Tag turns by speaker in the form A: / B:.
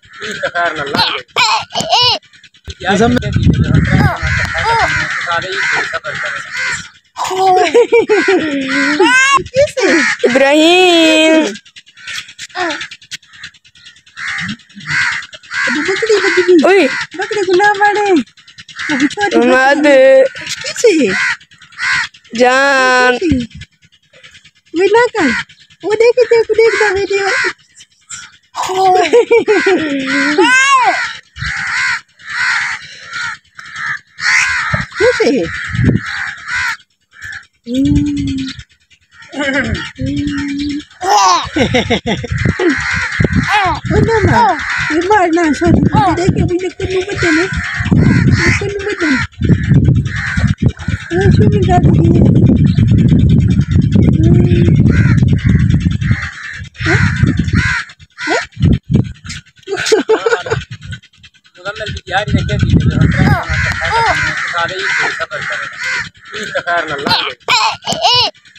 A: खैर नल्ला
B: इब्राहिम ओए
C: बकरे गुलाम वाले
B: मद
C: पीछे
B: जान
C: वो ना कर वो देख दा वीडियो कैसे मारना सॉरी देखिए मुझे कुछ बदल है कुछ बदल वो भी कर दी
A: मुकम्मल यार ने क्या दी सारे ही खैर नल्ला